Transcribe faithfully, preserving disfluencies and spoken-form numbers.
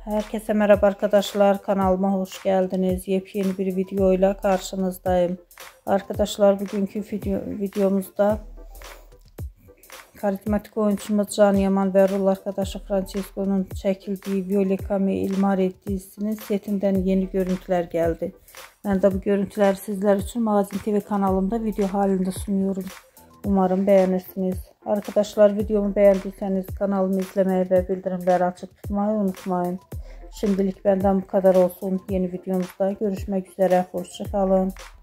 Herkese merhaba arkadaşlar, kanalıma hoş geldiniz. Yepyeni bir videoyla karşınızdayım. Arkadaşlar bugünkü video, videomuzda karizmatik oyuncumuz Can Yaman ve rol arkadaşı Francesco'nun çekildiği Violetta Me Il Mare dizisinin setinden yeni görüntüler geldi. Ben de bu görüntüleri sizler için Magazin T V kanalımda video halinde sunuyorum. Umarım beğenirsiniz. Arkadaşlar videomu beğendiyseniz kanalımı izlemeyi ve bildirimleri açık tutmayı unutmayın. Şimdilik benden bu kadar olsun. Yeni videomuzda görüşmek üzere. Hoşça kalın.